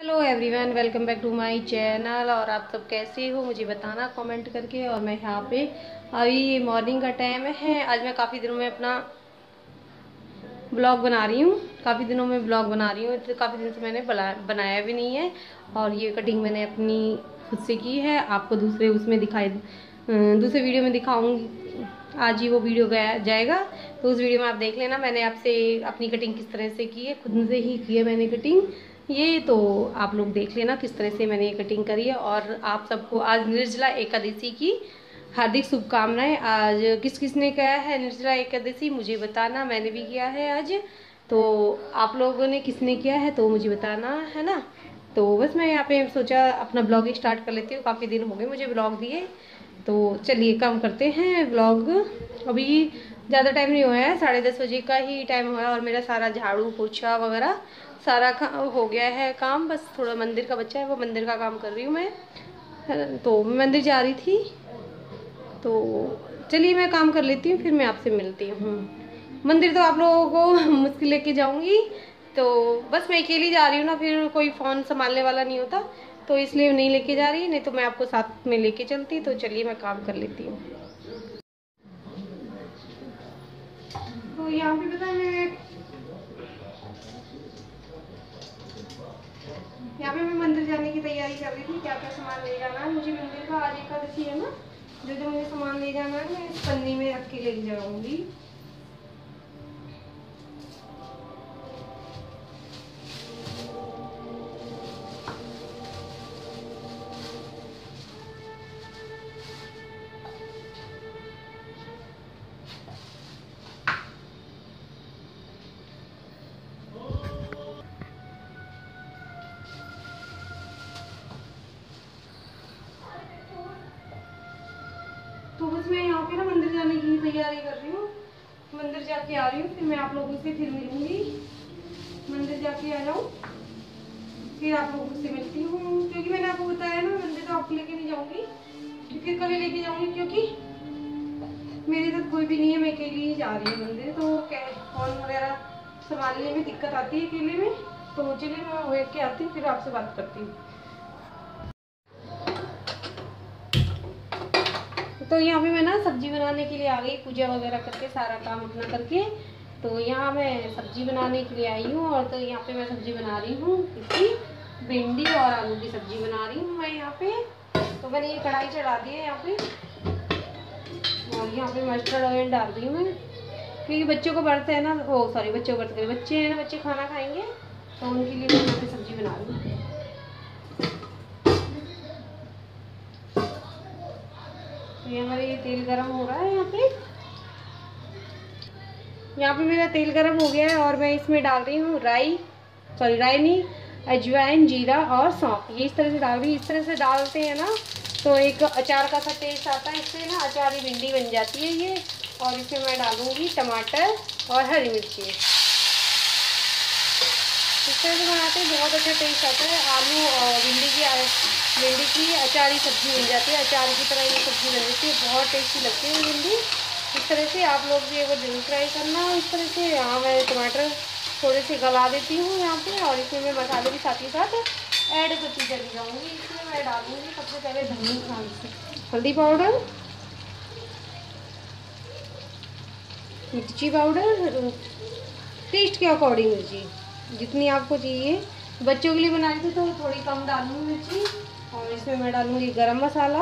Hello everyone, welcome back to my channel. और आप सब कैसे हो मुझे बताना कमेंट करके। और मैं यहाँ पे अभी मॉर्निंग का टाइम है। आज मैं काफ़ी दिनों में अपना ब्लॉग बना रही हूँ। काफ़ी दिनों में ब्लॉग बना रही हूँ, तो काफ़ी दिन से मैंने बनाया भी नहीं है। और ये कटिंग मैंने अपनी खुद से की है। आपको दूसरे वीडियो में दिखाऊंगी। आज ही वो वीडियो जाएगा, तो उस वीडियो में आप देख लेना। मैंने आपसे अपनी कटिंग किस तरह से की है, खुद से ही की है मैंने कटिंग ये। तो आप लोग देख लेना किस तरह से मैंने ये कटिंग करी है। और आप सबको आज निर्जला एकादशी की हार्दिक शुभकामनाएं। आज किस किस ने किया है निर्जला एकादशी मुझे बताना। मैंने भी किया है आज, तो आप लोगों ने किसने किया है तो मुझे बताना, है ना। तो बस मैं यहाँ पे सोचा अपना ब्लॉग स्टार्ट कर लेती हूँ। काफ़ी दिन हो गए मुझे ब्लॉग दिए, तो चलिए काम करते हैं ब्लॉग। अभी ज़्यादा टाइम नहीं हुआ है, 10:30 बजे का ही टाइम हुआ है। और मेरा सारा झाड़ू पोछा वगैरह सारा हो गया है काम। बस थोड़ा मंदिर का बच्चा है, वो मंदिर का काम कर रही हूँ मैं। तो मैं मंदिर जा रही थी, तो चलिए मैं काम कर लेती हूँ, फिर मैं आपसे मिलती हूँ। मंदिर तो आप लोगों को मुश्किल लेके जाऊँगी, तो बस मैं अकेली जा रही हूँ ना, फिर कोई फ़ोन संभालने वाला नहीं होता, तो इसलिए नहीं लेके जा रही। नहीं तो मैं आपको साथ में लेके चलती। तो चलिए मैं काम कर लेती हूँ। तो यहाँ पे पता है मैं मंदिर जाने की तैयारी कर रही थी। क्या क्या सामान ले जाना है मुझे मंदिर का। आज एकादशी है ना, जो जो मुझे सामान ले जाना है मैं इस पन्नी में रख के ले जाऊंगी। तो बस मैं यहाँ पे ना मंदिर जाने की तैयारी कर रही हूँ। मंदिर जाके आ रही हूँ, फिर मैं आप लोगों से फिर मिलूंगी। मंदिर जाके आ जाऊँ, फिर आप लोगों से मिलती हूँ। क्योंकि मैंने आपको बताया ना, मंदिर तो आपको लेके नहीं जाऊंगी, फिर कभी लेके जाऊंगी, क्योंकि मेरे साथ कोई भी नहीं है। मैं अकेली ही जा रही हूँ मंदिर, तो फोन वगैरह संभालने में दिक्कत आती है अकेले में। तो चलिए मैं वो के आती हूँ, फिर आपसे बात करती हूँ। तो यहाँ पे मैं ना सब्जी बनाने के लिए आ गई, पूजा वगैरह करके सारा काम अपना करके। तो यहाँ मैं सब्जी बनाने के लिए आई हूँ। और तो यहाँ पे मैं सब्जी बना रही हूँ, इसकी भिंडी और आलू की सब्जी बना रही हूँ मैं यहाँ पे। तो मैंने ये कढ़ाई चढ़ा दी है यहाँ पे, और यहाँ पे मस्टर्ड ऑयल डाल रही हूँ मैं, क्योंकि बच्चों को बर्त है ना। ओ सॉरी, बच्चों को बर्त, बच्चे हैं ना, बच्चे खाना खाएंगे, तो उनके लिए मैं यहाँ पे सब्जी बना रही हूँ। तो ये हमारा ये तेल गरम हो रहा है यहाँ पे मेरा तेल गरम हो गया है। और मैं इसमें डाल रही हूँ राई नहीं, अजवाइन, जीरा और सौंफ। ये इस तरह से डाल रही हूँ। इस तरह से डालते हैं ना तो एक अचार का सा टेस्ट आता है, इससे ना अचारी भिंडी बन जाती है ये। और इसमें मैं डालूंगी टमाटर और हरी मिर्ची। इस तरह से बनाते हैं, बहुत अच्छा टेस्ट आता है। आलू और भिंडी की अचारी सब्जी बन जाती है, अचार की तरह ये सब्जी बन जाती है, बहुत टेस्टी लगती है भिंडी। इस तरह से आप लोग भी एक बार जरूर ट्राई करना इस तरह से। यहाँ मैं टमाटर थोड़े से गला देती हूँ यहाँ पे, और इसमें मैं मसाले भी साथ ही साथ ऐड करती चली जाऊँगी। इसमें मैं डालूँगी सबसे पहले हल्दी पाउडर, मिर्ची पाउडर, टेस्ट के अकॉर्डिंग मिर्ची जितनी आपको चाहिए। बच्चों के लिए बनाई थी तो थोड़ी कम डालूंगी मिर्ची। और इसमें मैं डालूंगी गरम मसाला,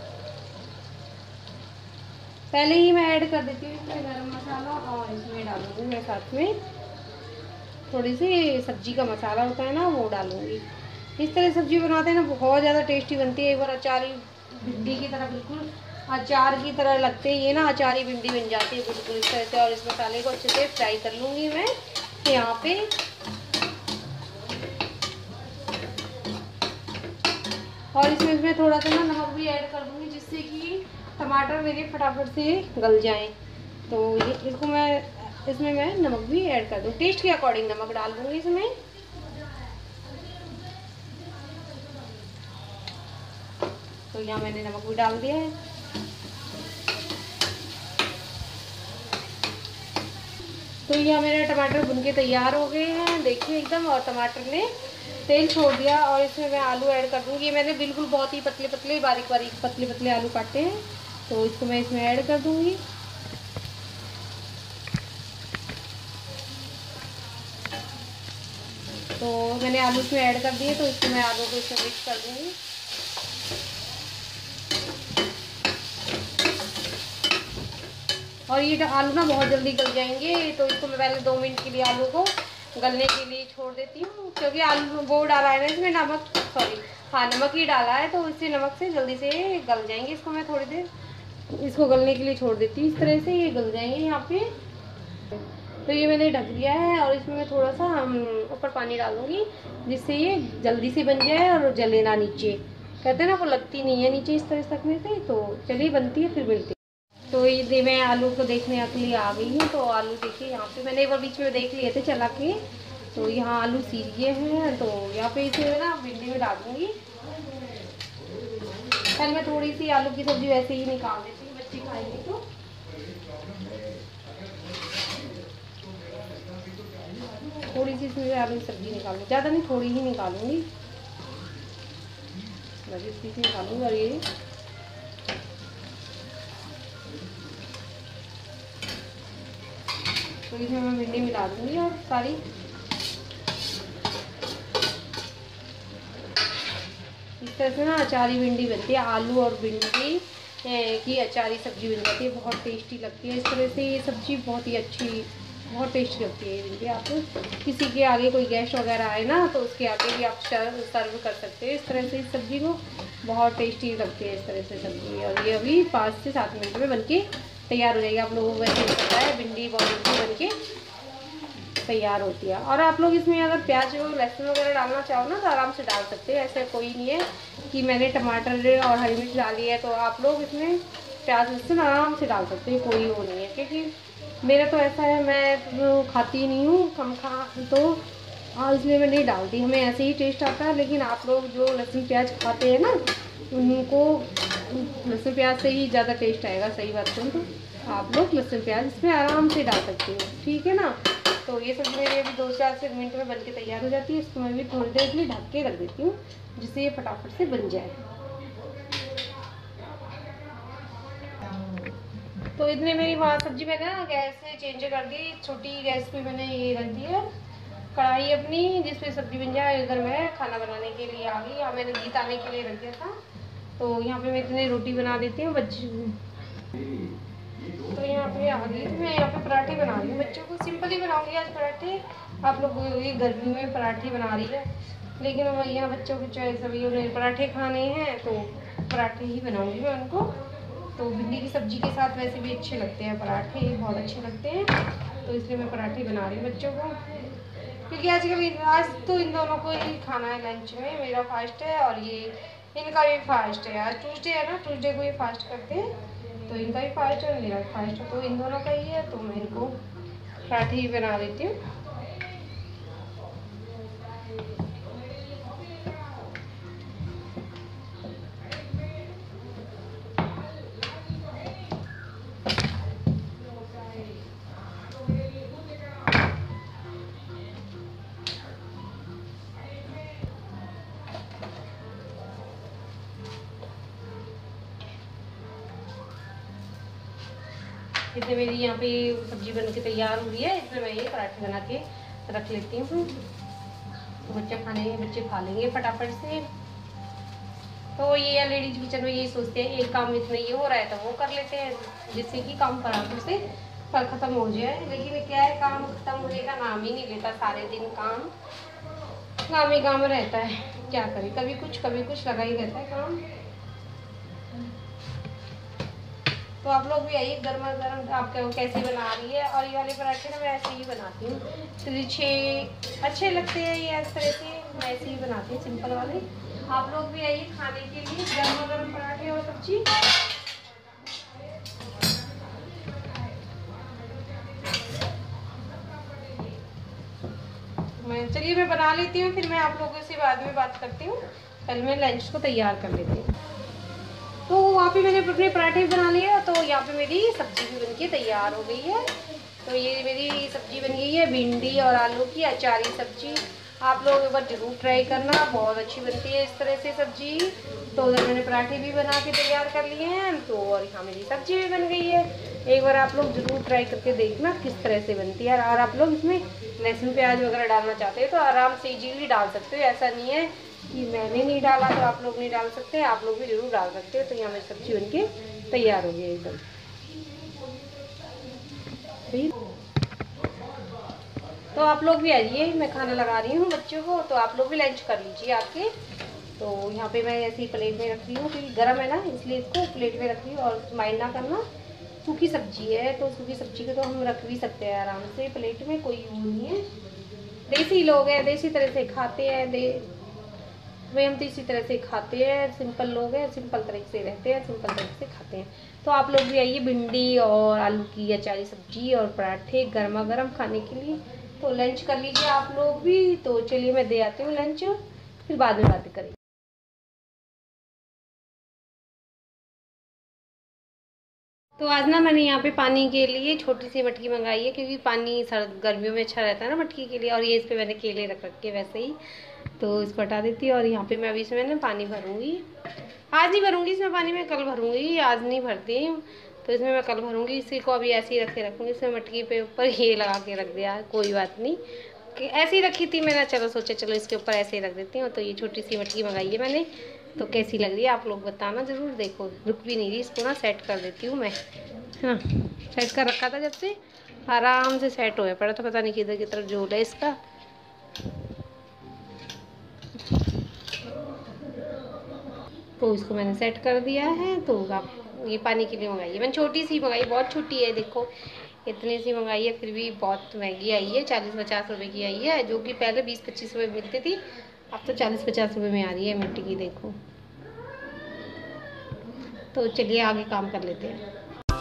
पहले ही मैं ऐड कर देती हूँ इसमें गरम मसाला। और इसमें डालूंगी मैं साथ में थोड़ी सी सब्जी का मसाला होता है ना, वो डालूंगी। इस तरह सब्जी बनाते हैं ना, बहुत ज़्यादा टेस्टी बनती है। एक बार अचारी भिंडी की तरह, बिल्कुल अचार की तरह लगते हैं ये ना, अचारी भिंडी बन जाती है बिल्कुल इस तरह से। और इस मसाले को अच्छे से फ्राई कर लूँगी मैं यहाँ पे। और इसमें मैं थोड़ा सा ना नमक भी ऐड कर दूँगी, जिससे कि टमाटर मेरे फटाफट से गल जाएं। तो ये इसमें मैं नमक भी ऐड कर दूँ, टेस्ट के अकॉर्डिंग नमक डाल दूँगी इसमें। तो यहाँ मैंने नमक भी डाल दिया है। तो यहाँ मेरे टमाटर भुन के तैयार हो गए हैं, देखिए एकदम। और टमाटर ने तेल छोड़ दिया और इसमें मैं आलू ऐड कर दूँगी। मैंने बिल्कुल बहुत ही पतले पतले बारीक बारीक पतले पतले आलू काटे हैं, तो इसको मैं इसमें ऐड कर दूँगी। तो मैंने आलू इसमें ऐड कर दिए, तो इसको मैं आलू को इसमें मिक्स कर दूँगी। और ये आलू ना बहुत जल्दी गल जाएंगे, तो इसको मैं पहले 2 मिनट के लिए आलू को गलने के लिए छोड़ देती हूँ, क्योंकि आलू वो डाला है ना इसमें नमक, सॉरी हाँ नमक ही डाला है, तो इससे नमक से जल्दी से गल जाएंगे। इसको मैं थोड़ी देर इसको गलने के लिए छोड़ देती हूँ, इस तरह से ये गल जाएंगे यहाँ पे। तो ये मैंने ढक दिया है और इसमें मैं थोड़ा सा ऊपर पानी डालूंगी, जिससे ये जल्दी से बन जाए और जले ना नीचे। कहते हैं ना वो लगती नहीं है नीचे इस तरह से रखने से। तो चलिए बनती है फिर मिलती है। तो ये मैं आलू को देखने के लिए आ गई हूँ। तो आलू देखिए यहाँ पे मैंने एक बार बीच में देख लिए थे चला के, तो यहाँ आलू सीज गए हैं। तो यहाँ पे इसे ना भिंडी में डाल दूँगी। पहले मैं थोड़ी सी आलू की सब्जी वैसे ही निकाल देती हूँ, बच्चे खाएंगे तो। थोड़ी सी इसमें आलू की सब्जी निकालूँ, ज़्यादा नहीं थोड़ी ही निकालूंगी, बस इसी से निकालूंगी। और ये तो इसमें मैं भिंडी मिला दूंगी और सारी इस तरह से ना अचारी भिंडी बनती है। आलू और भिंडी की अचारी सब्जी बन जाती है, बहुत टेस्टी लगती है। इस तरह से ये सब्जी बहुत ही अच्छी, बहुत टेस्टी लगती है ये भिंडी। आप किसी के आगे कोई गेस्ट वगैरह आए ना, तो उसके आगे भी आप सर्व कर सकते हैं इस तरह से। इस सब्जी को बहुत टेस्टी लगती है इस तरह से सब्जी। और ये अभी 5 से 7 मिनट में बनके तैयार हो जाएगी। आप लोगों को वैसे पता है भिंडी बहुत जल्दी बनके तैयार होती है। और आप लोग इसमें अगर प्याज और लहसुन वगैरह डालना चाहो ना, तो आराम से डाल सकते हैं। ऐसा कोई नहीं है कि मैंने टमाटर और हरी मिर्च डाली है, तो आप लोग इसमें प्याज लहसुन आराम से डाल सकते हैं, कोई वो नहीं है। क्योंकि मेरा तो ऐसा है, मैं तो खाती नहीं हूँ, कम खा, तो हाँ इसलिए मैं नहीं डालती। हमें ऐसे ही टेस्ट आता है। लेकिन आप लोग जो लहसुन प्याज खाते हैं ना, उनको लहसुन प्याज से ही ज़्यादा टेस्ट आएगा। सही बात सुन, तो आप लोग लहसुन प्याज इसमें आराम से डाल सकते हो, ठीक है ना। तो ये सब्जी मेरी अभी 2-4 मिनट में बनके तैयार हो जाती है। इसको मैं भी थोड़ी देर के लिए ढक के रख देती हूँ, जिससे ये फटाफट से बन जाए। तो इतने मेरी वहाँ सब्जी मैंने ना गैस से चेंज कर दी, छोटी गैस पे मैंने ये रख दी है कढ़ाई अपनी, जिसपे सब्जी बन जाए। इधर मैं खाना बनाने के लिए आ गई। यहाँ मैंने घी आने के लिए रख दिया था। तो यहाँ पे मैं इतनी रोटी बना देती हूँ बच्चे। तो यहाँ पे आ गई, मैं यहाँ पे पराठे बना रही हूँ बच्चों को। सिंपल ही बनाऊंगी आज पराठे। आप लोग ये गर्मी में पराठे बना रही है, लेकिन यहाँ बच्चों की चॉइस अभी उन्हें पराठे खाने हैं, तो पराठे ही बनाऊंगी मैं उनको। तो भिंडी की सब्जी के साथ वैसे भी अच्छे लगते हैं पराठे, बहुत अच्छे लगते हैं। तो इसलिए मैं पराठे बना रही हूँ बच्चों को, क्योंकि आज तो इन दोनों को ही खाना है लंच में। मेरा फास्ट है और ये इनका भी फास्ट है। आज ट्यूसडे है ना, ट्यूसडे को ये फास्ट करते हैं, तो इनका भी फास्ट है और मेरा भी फास्ट है, तो इन दोनों का ही है। तो मैं इनको पराठे ही बना देती हूँ। इतने मेरी यहाँ पे सब्जी बन के तैयार हो रही है, इसमें मैं ये पराठे बना के रख लेती हूँ। तो बच्चे बच्चे खा लेंगे फटाफट से। तो ये लेडीज किचन में यही सोचते हैं, एक काम इतना ये हो रहा है तो वो कर लेते हैं, जिससे कि काम फटाफट से खत्म हो जाए। लेकिन क्या है, काम खत्म होने का नाम ही नहीं लेता। सारे दिन काम ही काम रहता है, क्या करें। कभी कुछ लगा ही रहता है काम। तो आप लोग भी आइए, गर्मा गर्म आप कैसे बना रही है। और ये वाले पराठे ना मैं ऐसे ही बनाती हूँ, तिरछे अच्छे लगते हैं ये। इस तरह से मैं ऐसे ही बनाती हूँ, सिंपल वाले। आप लोग भी आइए खाने के लिए गर्मा गर्म पराठे और सब्जी। चलिए मैं बना लेती हूँ, फिर मैं आप लोगों से बाद में बात करती हूँ। पहले मैं लंच को तैयार कर लेती हूँ। तो वहाँ पे मैंने अपने पराठे बना लिए, तो यहाँ पे मेरी सब्जी भी बनके तैयार हो गई है। तो ये मेरी सब्जी बन गई है, भिंडी और आलू की अचारी सब्जी। आप लोग एक बार ज़रूर ट्राई करना, बहुत अच्छी बनती है इस तरह से सब्जी। तो उधर मैंने पराठे भी बना के तैयार कर लिए हैं, तो और यहाँ मेरी सब्जी भी बन गई है। एक बार आप लोग ज़रूर ट्राई करके देखना किस तरह से बनती है। और आप लोग इसमें लहसुन प्याज वगैरह डालना चाहते हैं तो आराम से इजीली डाल सकते हो। ऐसा नहीं है कि मैंने नहीं डाला तो आप लोग नहीं डाल सकते, आप लोग भी ज़रूर डाल सकते हो। तो यहाँ मेरी सब्जी बन के तैयार हो गई एकदम। तो आप लोग भी आइए, मैं खाना लगा रही हूँ बच्चों को, तो आप लोग भी लंच कर लीजिए आके। तो यहाँ पे मैं ऐसी प्लेट में रख रही हूँ क्योंकि गर्म है ना, इसलिए इसको प्लेट में रख रही हूँ। और माइंड ना करना, सूखी सब्जी है तो सूखी सब्जी को तो हम रख भी सकते हैं आराम से प्लेट में, कोई वो नहीं है। देसी लोग हैं, देसी तरह से खाते हैं, भाई हम तो इसी तरह से खाते हैं। सिंपल लोग हैं, सिंपल तरीके से रहते हैं, सिंपल तरीके से खाते हैं। तो आप लोग भी आइए, भिंडी और आलू की अचारी सब्जी और पराठे गर्मा गर्म खाने के लिए। तो लंच कर लीजिए आप लोग भी। तो चलिए मैं दे आती हूँ लंच, फिर बाद में बातें करेंगे। तो आज ना मैंने यहाँ पे पानी के लिए छोटी सी मटकी मंगाई है, क्योंकि पानी सर्द गर्मियों में अच्छा रहता है ना मटकी के लिए। और ये इस पर मैंने केले रख रखे वैसे ही, तो इसको हटा देती है। और यहाँ पे मैं अभी इसमें ना पानी भरूँगी। आज नहीं भरूँगी इसमें पानी, मैं कल भरूँगी, आज नहीं भरती। तो इसमें मैं कल भरूँगी। इसी को अभी ऐसे ही रखूँगी। इसमें मटकी पे ऊपर ये लगा के रख दिया, कोई बात नहीं, कि ऐसे ही रखी थी मैंने। चलो सोचा चलो इसके ऊपर ऐसे ही रख देती हूँ। तो ये छोटी सी मटकी मंगाई है मैंने, तो कैसी लग रही है आप लोग बताना ज़रूर। देखो रुक भी नहीं रही, इसको ना सेट कर देती हूँ मैं। हाँ, सेट कर रखा था जब से, आराम से सेट होया पड़ा था। पता नहीं किधर की तरफ झोल है इसका। तो इसको मैंने सेट कर दिया है। तो आप ये पानी के लिए मंगाई है मैंने, छोटी सी मंगाई, बहुत छोटी है। देखो इतनी सी मंगाई है, फिर भी बहुत महंगी आई है। 40-50 रुपए की आई है, जो कि पहले 20-25 रुपये मिलती थी, अब तो 40-50 रुपये में आ रही है मिट्टी की। देखो, तो चलिए आगे काम कर लेते हैं।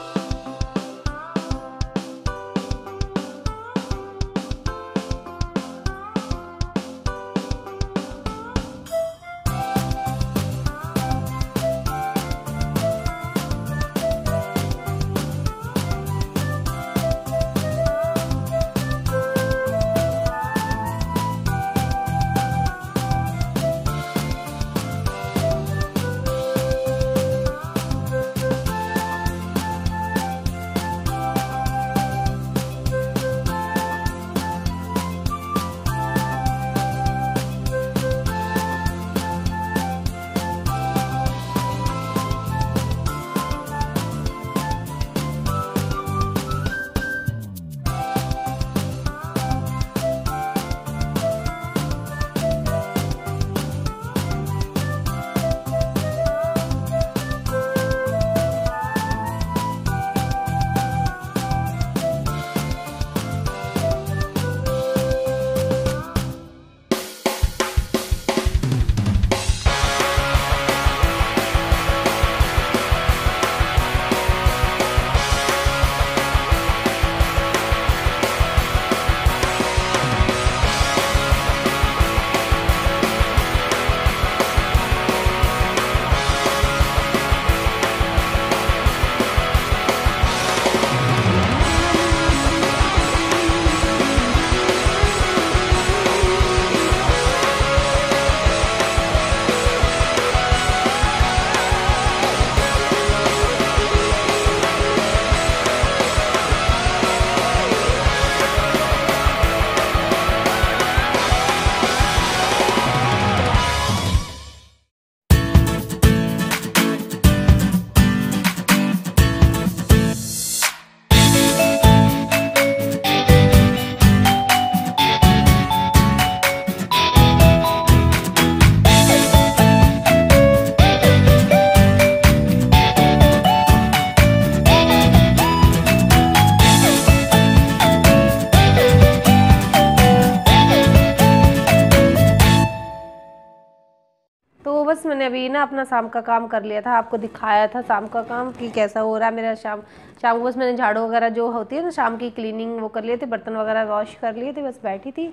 तो बस मैंने अभी ना अपना शाम का काम कर लिया था, आपको दिखाया था शाम का काम कि कैसा हो रहा है मेरा। शाम को बस मैंने झाड़ू वगैरह जो होती है ना शाम की क्लीनिंग वो कर लिए थे, बर्तन वगैरह वॉश कर लिए थे, बस बैठी थी।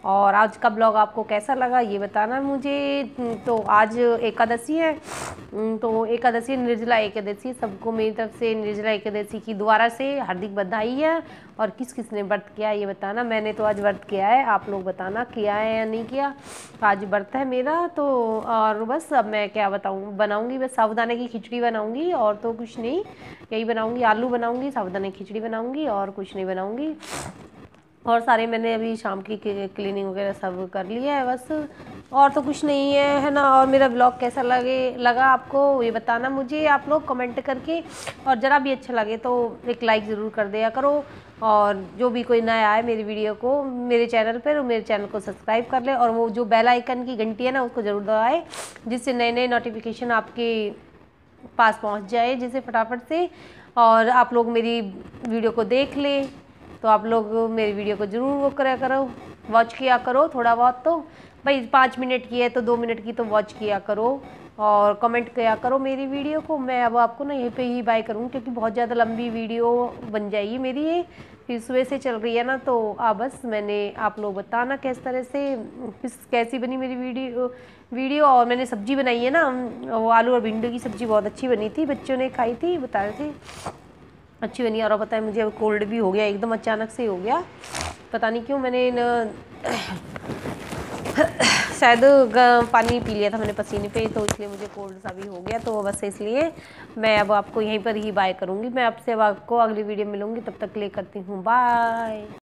और आज का ब्लॉग आपको कैसा लगा ये बताना मुझे। तो आज एकादशी है, तो एकादशी निर्जला एकादशी, सबको मेरी तरफ से निर्जला एकादशी की दोबारा से हार्दिक बधाई है। और किस किस ने व्रत किया ये बताना। मैंने तो आज व्रत किया है, आप लोग बताना किया है या नहीं किया। आज व्रत है मेरा तो। और बस अब मैं क्या बताऊँ, बनाऊँगी बस साबूदाने की खिचड़ी बनाऊँगी और तो कुछ नहीं, यही बनाऊँगी, आलू बनाऊँगी, साबूदाने की खिचड़ी बनाऊँगी और कुछ नहीं बनाऊँगी। और सारे मैंने अभी शाम की क्लीनिंग वगैरह सब कर लिया है बस, और तो कुछ नहीं है ना। और मेरा ब्लॉग कैसा लगा आपको ये बताना मुझे आप लोग कमेंट करके। और ज़रा भी अच्छा लगे तो एक लाइक ज़रूर कर दिया करो। और जो भी कोई नया आए मेरी वीडियो को मेरे चैनल पर, मेरे चैनल को सब्सक्राइब कर ले और वो जो बेल आइकन की घंटी है ना उसको ज़रूर दबाए, जिससे नए नए नोटिफिकेशन आपके पास पहुँच जाए जिससे फटाफट से। और आप लोग मेरी वीडियो को देख लें तो आप लोग मेरी वीडियो को ज़रूर वो करा करो, वॉच किया करो थोड़ा बहुत। तो भाई 5 मिनट की है तो 2 मिनट की तो वॉच किया करो और कमेंट किया करो मेरी वीडियो को। मैं अब आपको ना यहीं पे ही बाय करूँगी क्योंकि बहुत ज़्यादा लंबी वीडियो बन जाएगी मेरी ये, फिर सुबह से चल रही है ना। तो बस मैंने आप लोग बताना किस तरह से कैसी बनी मेरी वीडियो। और मैंने सब्ज़ी बनाई है ना, वो आलू और भिंडी की सब्ज़ी बहुत अच्छी बनी थी, बच्चों ने खाई थी, बता रहे थे अच्छी बनी। और पता है मुझे अब कोल्ड भी हो गया, एकदम अचानक से हो गया, पता नहीं क्यों। मैंने शायद पानी पी लिया था मैंने पसीने पे, तो इसलिए मुझे कोल्ड सा भी हो गया। तो बस इसलिए मैं अब आपको यहीं पर ही बाय करूँगी। मैं आपसे अब आपको अगली वीडियो मिलूँगी, तब तक ले करती हूँ बाय।